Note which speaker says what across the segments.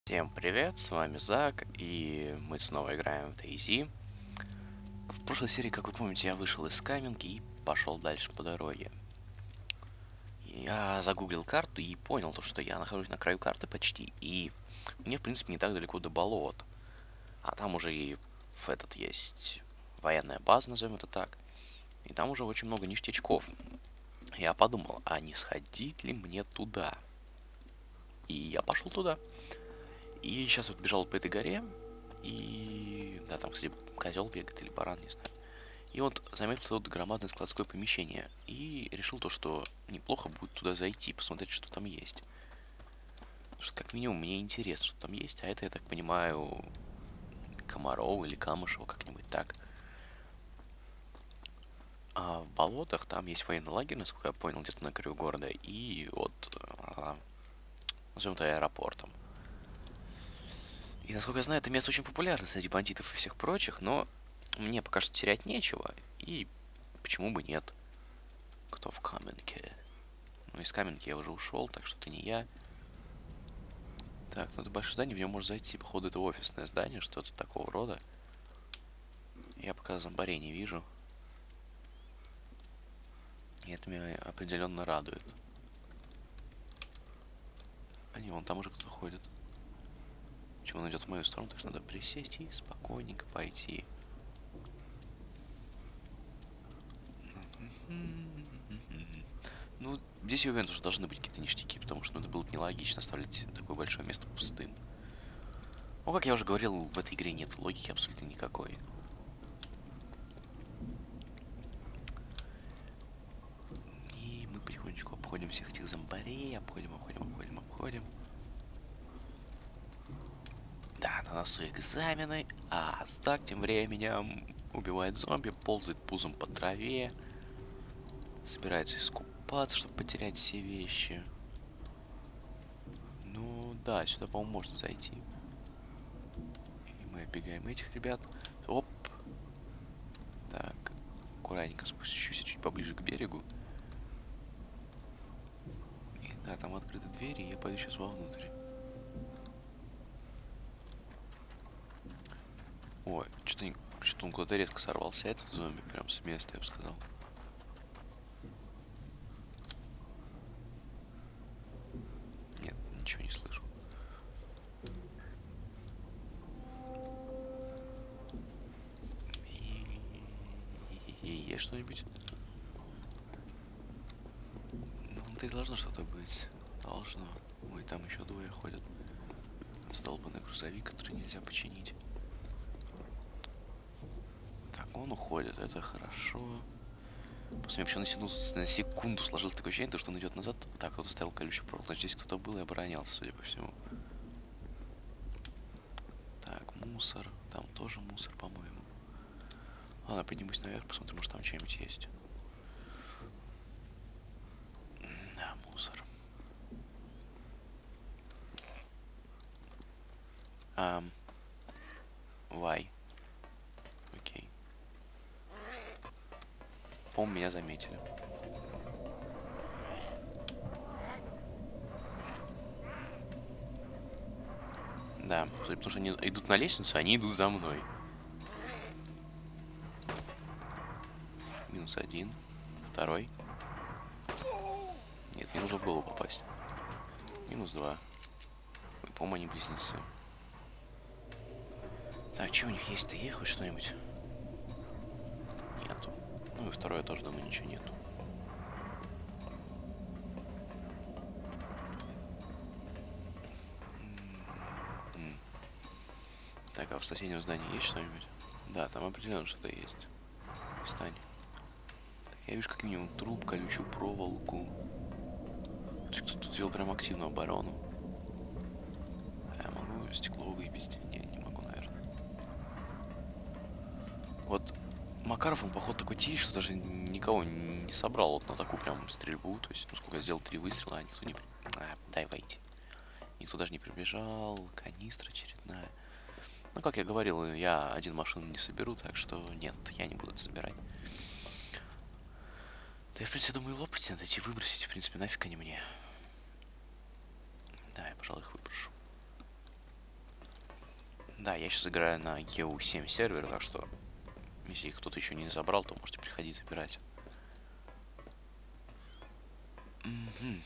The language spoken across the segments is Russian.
Speaker 1: Всем привет, с вами Зак, и мы снова играем в DayZ. В прошлой серии, как вы помните, я вышел из каменки и пошел дальше по дороге. Я загуглил карту и понял, что я нахожусь на краю карты почти, и мне, в принципе, не так далеко до болот. А там уже и есть военная база, назовем это так, и там уже очень много ништячков. Я подумал, а не сходить ли мне туда? И я пошел туда. И сейчас вот бежал по этой горе, и... Да, там, кстати, козел бегает или баран, не знаю. И вот заметил тут громадное складское помещение. И решил то, что неплохо будет туда зайти, посмотреть, что там есть. Потому что, как минимум, мне интересно, что там есть. А это, я так понимаю, Комаров или Камышево, как-нибудь так. А в болотах там есть военный лагерь, насколько я понял, где-то на краю города. И вот, назовем это аэропортом. И, насколько я знаю, это место очень популярно среди бандитов и всех прочих, но мне пока что терять нечего, и почему бы нет? Кто в Каменке? Ну, из Каменки я уже ушел, так что это не я. Так, ну это большое здание, в него можно зайти. Походу, это офисное здание, что-то такого рода. Я пока зомбарей не вижу. И это меня определенно радует. А не, вон там уже кто-то ходит. Почему он идет в мою сторону, так что надо присесть и спокойненько пойти. Ну, здесь я уверен, что должны быть какие-то ништяки, потому что это было бы нелогично оставлять такое большое место пустым. Ну, как я уже говорил, в этой игре нет логики абсолютно никакой. И мы потихонечку обходим всех этих зомбарей, обходим. Да, на носу экзамены, а Стак тем временем убивает зомби, ползает пузом по траве, собирается искупаться, чтобы потерять все вещи. Ну да, сюда, по-моему, можно зайти. И мы оббегаем этих ребят. Оп. Так, аккуратненько спущусь чуть поближе к берегу. И да, там открыты двери, и я пойду сейчас вовнутрь. Ой, что-то он куда-то резко сорвался, этот зомби, прям с места, я бы сказал. Нет, ничего не слышу. Есть что-нибудь? Ну, ты должно что-то быть. Должно. Ой, там еще двое ходят. Сдолбанный грузовик, который нельзя починить. Так, он уходит, это хорошо. После вообще на секунду сложилось такое ощущение, что он идет назад. Так, кто-то ставил колючую проволоку. Здесь кто-то был и оборонялся, судя по всему. Так, мусор. Там тоже мусор, по-моему. Ладно, поднимусь наверх, посмотрим, может там что-нибудь есть. Да, мусор. Why? Окей. По-моему, меня заметили. Да, потому что они идут на лестницу, они идут за мной. Минус один. Второй. Нет, мне нужно в голову попасть. Минус два. По-моему, они близнецы. Так, что у них есть-то? Есть хоть что-нибудь? Нету. Ну и второе тоже, думаю, ничего нету. Так, а в соседнем здании есть что-нибудь? Да, там определенно что-то есть. Встань. Так, я вижу как минимум труп, колючую проволоку. Кто-то тут вел прям активную оборону. А я могу стекло выбить? Нет, не могу, наверное. Вот Макаров, он, походу, такой тихий, что даже никого не собрал вот на такую прям стрельбу. То есть, ну сколько я сделал 3 выстрела, а никто не... дай войти. Никто даже не прибежал. Канистра очередная. Ну, как я говорил, я один машину не соберу, так что нет, я не буду это забирать. Да я, в принципе, думаю, лопать надо идти выбросить. В принципе, нафиг они мне. Да, я, пожалуй, их выброшу. Да, я сейчас играю на EU7 сервере, так что если их кто-то еще не забрал, то можете приходить забирать. Мгм.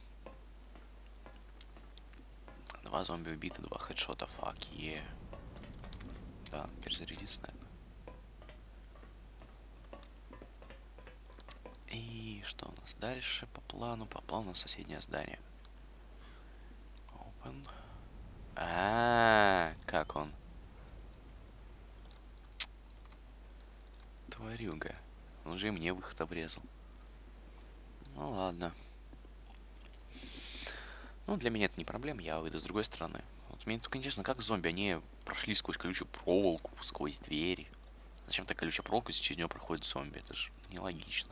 Speaker 1: 2 зомби убиты, 2 хедшота, фак, е. Да, перезарядиться, наверное. И что у нас дальше по плану? По плану соседнее здание. Open. Как он? Тварюга. Он же и мне выход обрезал. Ну ладно. Ну, для меня это не проблема, я выйду с другой стороны. Вот мне только интересно, как зомби, они прошли сквозь колючую проволоку, сквозь двери. Зачем такая колючая проволока, если через нее проходит зомби? Это же нелогично.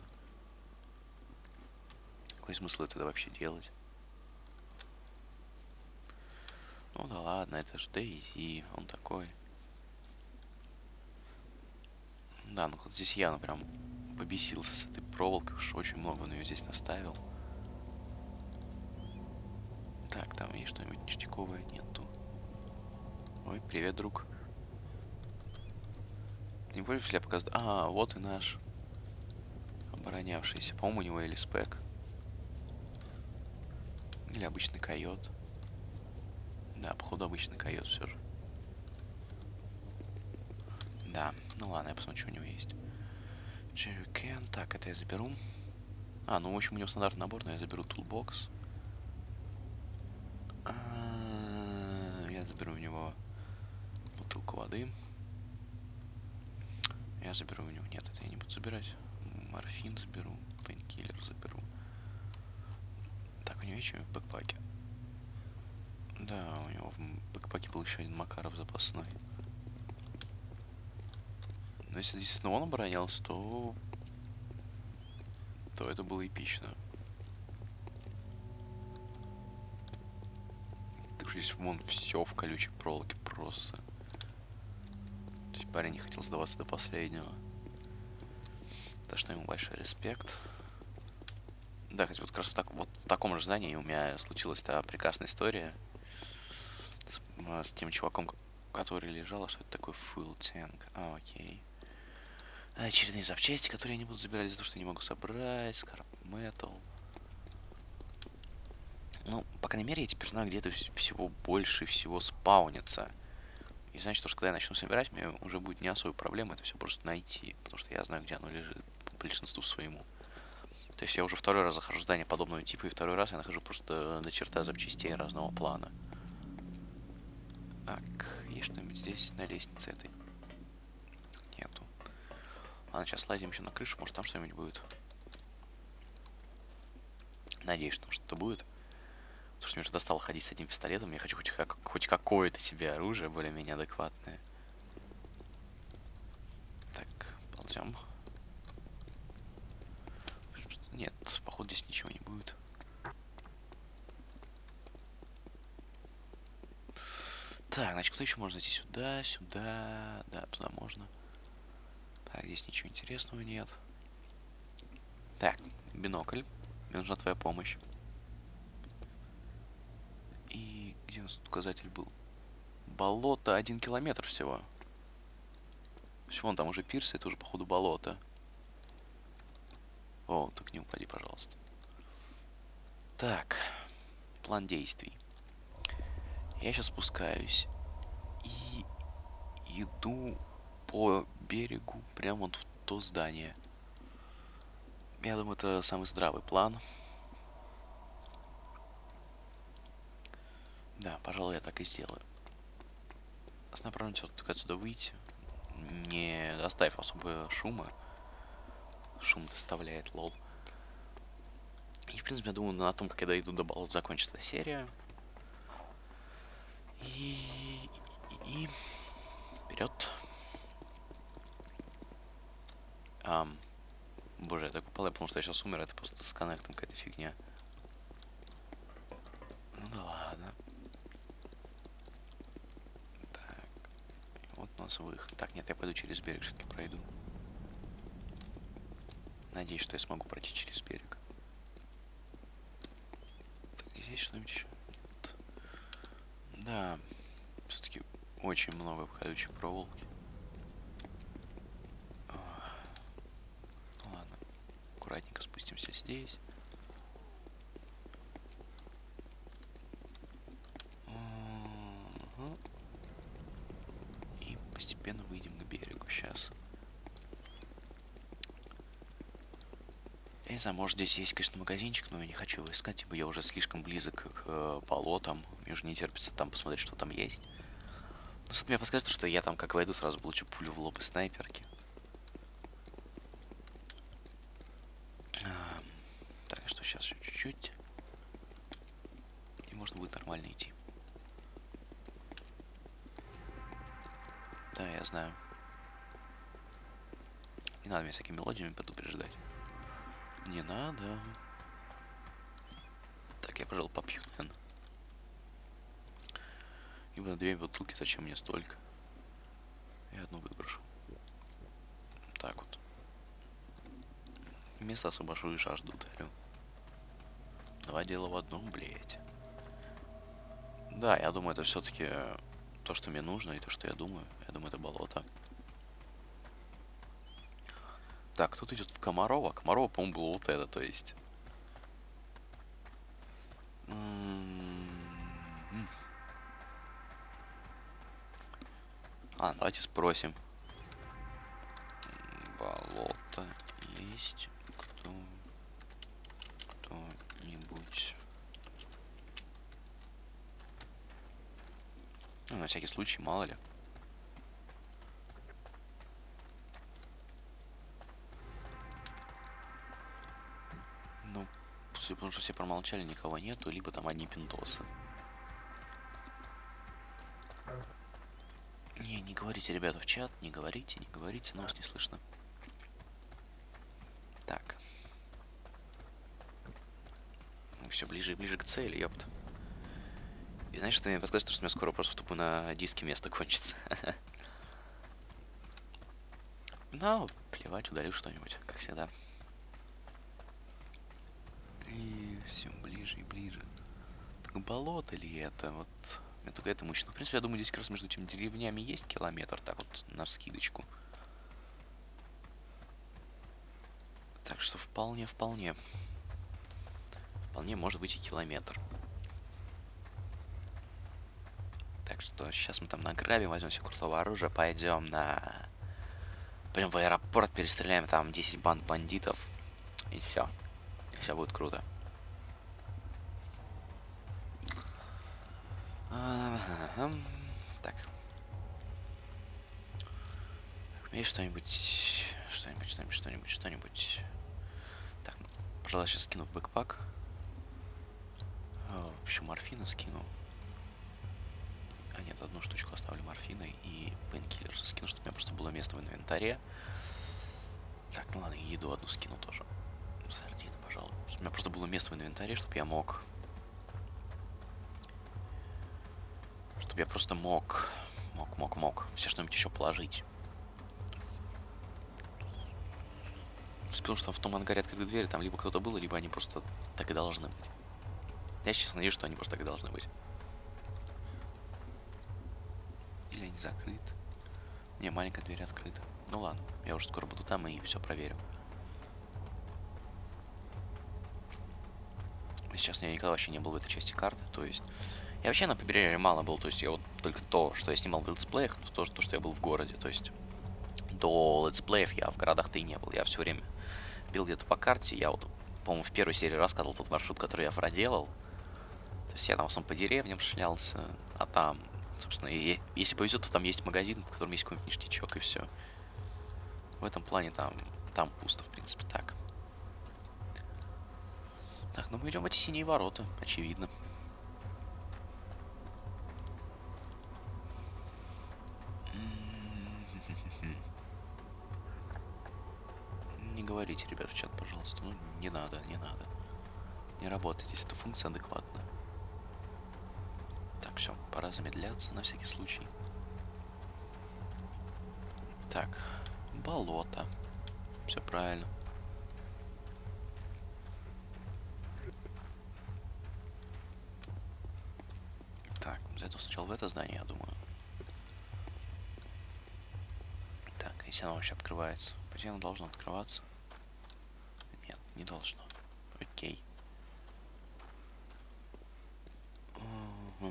Speaker 1: Какой смысл это вообще делать? Ну да ладно, это же Дейзи, он такой. Да, ну вот здесь явно прям побесился с этой проволокой, уж очень много он ее здесь наставил. Так, там есть что-нибудь ништяковое? Нету. Ой, привет, друг. Не помнишь, если я показываю? А, вот и наш оборонявшийся. По-моему, у него или спек. Или обычный койот. Да, походу обычный койот все же. Да, ну ладно, я посмотрю, что у него есть. Джеррикен, так, это я заберу. А, ну в общем у него стандартный набор, но я заберу тулбокс. Я заберу у него бутылку воды. Я заберу у него... Нет, это я не буду забирать. Морфин заберу, пейнкиллер заберу. Так, у него есть что-нибудь в бэкпаке? Да, у него в бэкпаке был еще один Макаров запасной. Но если действительно он оборонялся, то это было эпично. Так что здесь вон все в колючей проволоке просто. То есть парень не хотел сдаваться до последнего. За что ему большой респект. Да, хоть вот как раз вот в таком же здании у меня случилась та прекрасная история с тем чуваком, который лежал. А что это такое full tank? А, окей. Очередные запчасти, которые я не буду забирать из-за того, что не могу собрать. Scarp Metal. Ну, по крайней мере, я теперь знаю, где это всего больше всего спаунится. И значит, что когда я начну собирать, мне уже будет не особой проблемой это все просто найти. Потому что я знаю, где оно лежит по большинству своему. То есть я уже второй раз захожу в здание подобного типа, и второй раз я нахожу просто до черта запчастей разного плана. Так, есть что-нибудь здесь на лестнице этой? Нету. Ладно, сейчас слазим еще на крышу, может там что-нибудь будет. Надеюсь, что там что-то будет. Потому что мне уже достало ходить с этим пистолетом. Я хочу хоть какое-то себе оружие более-менее адекватное. Так, ползем. Нет, походу здесь ничего не будет. Так, значит, куда еще можно зайти? Сюда, сюда. Да, туда можно. Так, здесь ничего интересного нет. Так, бинокль. Мне нужна твоя помощь. И где у нас тут указатель был? Болото 1 километр всего. Вон там уже пирс, это уже походу болото. О, так не упади, пожалуйста. Так, план действий. Я сейчас спускаюсь и иду по берегу прямо вот в то здание. Я думаю, это самый здравый план. Да, пожалуй, я так и сделаю. С направленностью только отсюда выйти. Не оставив особо шума. Шум доставляет, лол. И, в принципе, я думаю, на том, как я дойду до болот, закончится серия. И вперед. Боже, я так упал, потому что я сейчас умер, это просто с коннектом какая-то фигня. Ну да ладно. Так. Вот у нас выход. Так, нет, я пойду через берег, все-таки пройду. Надеюсь, что я смогу пройти через берег. Так, здесь что-нибудь еще? Нет. Да. Все-таки Очень много колючей проволоки. Ну ладно, аккуратненько спустимся здесь. И постепенно выйдем к берегу. Сейчас. Я не знаю, может здесь есть, конечно, магазинчик, но я не хочу его искать, ибо я уже слишком близок к болотам. Мне уже не терпится там посмотреть, что там есть. Но что-то мне подскажет, что я там, как войду, сразу получу пулю в лоб из снайперки. Так, что сейчас еще чуть-чуть. И можно будет нормально идти. Да, я знаю. Не надо меня всякими мелодиями предупреждать. Не надо. Так, я, пожалуй, попью, наверное. Ибо на 2 бутылки зачем мне столько? Я одну выброшу. Так вот. Место освобожу и жажду утолю. 2 дела в одном, блять. Да, я думаю, это все-таки то, что мне нужно, и то, что я думаю. Я думаю, это болото. Так, тут идет в Комарова. Комарова, по-моему, было вот это, то есть. Давайте спросим. Болото есть кто-нибудь? Ну, на всякий случай, мало ли. Ну, потому что все промолчали, никого нету, либо там одни пиндосы. Не говорите, ребята, в чат, не говорите, нас не слышно. Так. Ну, все ближе и ближе к цели, ёпт. И знаешь, что мне подсказывает, что у меня скоро просто тупо на диске место кончится. Ну, плевать, удалю что-нибудь, как всегда. И все ближе и ближе. Так болото ли это? Вот. Меня только это мучит. Ну, в принципе, я думаю, здесь как раз между этими деревнями есть километр, так вот, навскидочку. Так что вполне может быть и километр. Так что сейчас мы там награбим, возьмем себе крутого оружия, пойдем в аэропорт, перестреляем там 10 банд бандитов. И все. Все будет круто. Так. Есть что-нибудь. Что-нибудь. Так, пожалуй, сейчас скину в бэкпак. Еще морфина скину. А нет, одну штучку оставлю морфиной и пейнкиллер скину, чтобы у меня просто было место в инвентаре. Так, ну ладно, еду одну скину тоже. Сардины, пожалуй. Чтобы у меня просто было место в инвентаре, чтобы я мог... Чтобы я просто мог все что-нибудь еще положить. Потому что в том ангаре открыты двери, там либо кто-то был, либо они просто так и должны быть. Я сейчас надеюсь, что они просто так и должны быть. Или они закрыты. Не, маленькая дверь открыта. Ну ладно, я уже скоро буду там и все проверю. Сейчас я никогда вообще не был в этой части карты, то есть... Я вообще на побережье мало был, то есть я вот только то, что я снимал в летсплеях, то, что я был в городе, то есть... До летсплеев я в городах-то и не был, я все время бил где-то по карте, я вот, по-моему, в первой серии рассказывал тот маршрут, который я проделал. То есть я там в основном по деревням шлялся, а там, собственно, если повезет, то там есть магазин, в котором есть какой-нибудь ништячок, и все. В этом плане там пусто, в принципе, так. Так, ну мы идем в эти синие ворота, очевидно. Не говорите, ребят, в чат, пожалуйста. Ну, не надо. Не работает, если эта функция адекватна. Так, все, пора замедляться на всякий случай. Так, болото. Все правильно. Так, зайду сначала в это здание, я думаю. Если оно вообще открывается. По идее, оно должно открываться. Нет, не должно. Окей. Угу.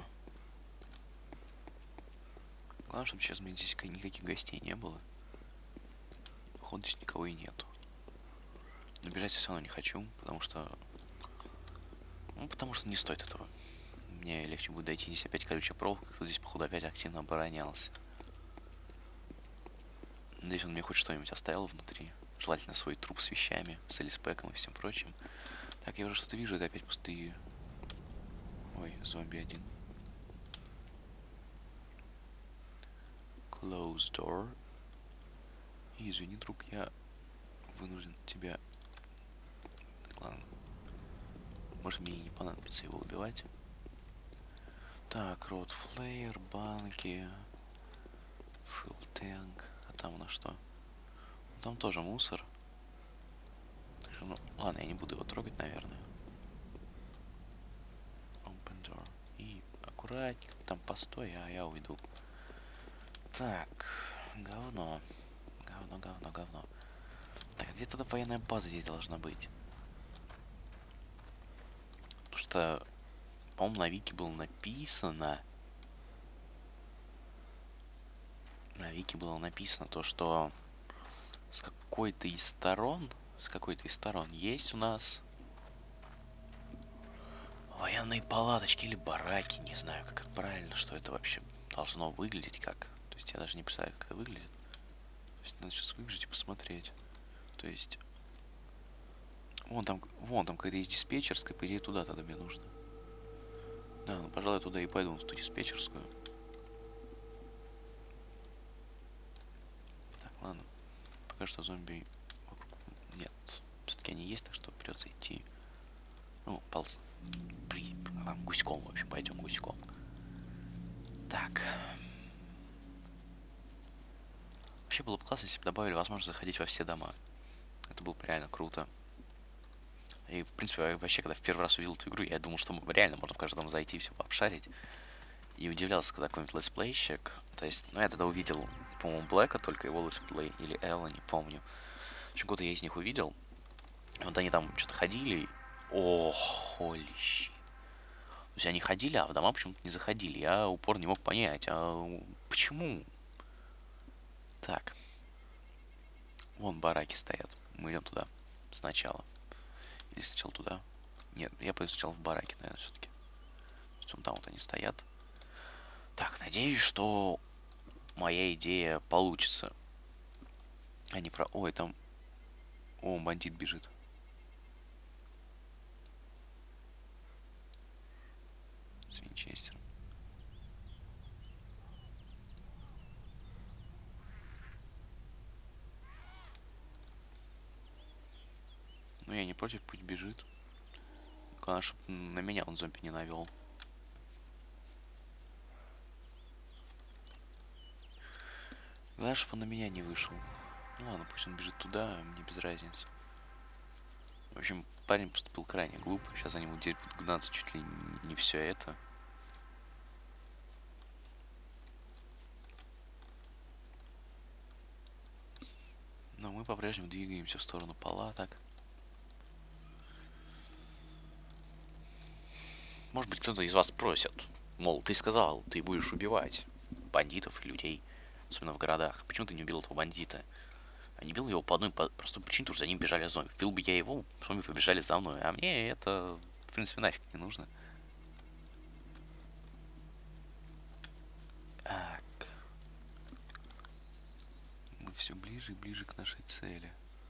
Speaker 1: Главное, чтобы сейчас здесь никаких гостей не было. Походу, здесь никого и нету. Но бежать я все равно не хочу, потому что... Ну, потому что не стоит этого. Мне легче будет дойти. Здесь опять колючая проволока. Кто здесь, походу, опять активно оборонялся. Надеюсь, он мне хоть что-нибудь оставил внутри. Желательно свой труп с вещами, с элиспеком и всем прочим. Так, я уже что-то вижу, это опять пустые. Ой, зомби один. Close door. Извини, друг, я вынужден тебя... Ладно. Может, мне и не понадобится его убивать. Так, рот флеер, банки. Филл танк. А там у нас что? Там тоже мусор. Ну, ладно, я не буду его трогать, наверное. Open door. И аккуратненько, там постой, а я уйду. Так, говно. Говно. Так, а где тогда военная база здесь должна быть? Потому что, по-моему, на Вики было написано... На Вики было написано то, что с какой-то из сторон есть у нас военные палаточки или бараки, не знаю, как это правильно, что это вообще должно выглядеть как. То есть я даже не представляю, как это выглядит. То есть надо сейчас выбежать и посмотреть. То есть вон там какая-то есть диспетчерская, по идее туда тогда мне нужно. Да, ну пожалуй, туда и пойду, в ту диспетчерскую. Так, ладно. Пока что зомби вокруг нет. Все-таки они есть, так что придется идти. Ну, гуськом, в общем, пойдем гуськом. Так. Вообще было бы классно, если бы добавили возможность заходить во все дома. Это было бы реально круто. И, в принципе, я вообще, когда в первый раз увидел эту игру, я думал, что реально можно в каждый дом зайти и все пообшарить. И удивлялся, когда какой-нибудь летсплейщик... То есть, ну, я тогда увидел, по-моему, Блэка, только его летсплей, или Элла, не помню. В общем, кого-то я из них увидел. Вот они там что-то ходили. О, holy shit. То есть они ходили, а в дома почему-то не заходили. Я упор не мог понять, а почему? Так. Вон бараки стоят. Мы идем туда сначала. Или сначала туда? Нет, я пойду сначала в бараки, наверное, все-таки. Там вот они стоят. Так, надеюсь, что моя идея получится. Они про... Ой, там... О, бандит бежит. С винчестером. Ну, я не против, пусть бежит. Главное, чтобы на меня он зомби не навел. Главное, чтобы он на меня не вышел. Ну ладно, пусть он бежит туда, мне без разницы. В общем, парень поступил крайне глупо. Сейчас за ним будет гнаться чуть ли не все это. Но мы по-прежнему двигаемся в сторону палаток. Может быть, кто-то из вас спросит. Мол, ты сказал, ты будешь убивать бандитов и людей. Особенно в городах. Почему ты не убил этого бандита? А не бил его по одной простой причине, потому что за ним бежали зомби. Бил бы я его, зомби побежали за мной. А мне это, в принципе, нафиг не нужно. Так. Мы все ближе и ближе к нашей цели.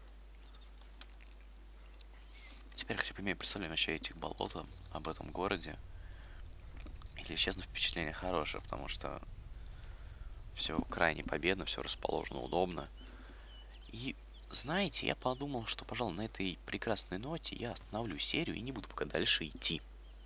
Speaker 1: Теперь хотя бы имею представление вообще этих болот, об этом городе. Если честно, впечатление хорошее, потому что все крайне победно, все расположено удобно. И знаете, я подумал, что, пожалуй, на этой прекрасной ноте я остановлю серию и не буду пока дальше идти.